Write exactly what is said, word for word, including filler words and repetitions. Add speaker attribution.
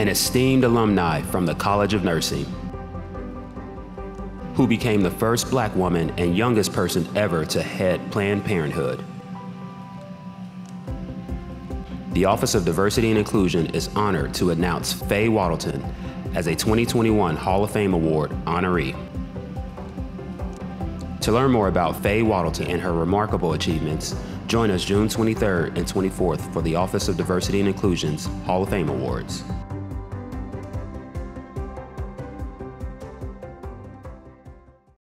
Speaker 1: an esteemed alumni from the College of Nursing, who became the first Black woman and youngest person ever to head Planned Parenthood. The Office of Diversity and Inclusion is honored to announce Faye Wattleton as a twenty twenty-one Hall of Fame Award honoree. To learn more about Faye Wattleton and her remarkable achievements, join us June twenty-third and twenty-fourth for the Office of Diversity and Inclusion's Hall of Fame Awards.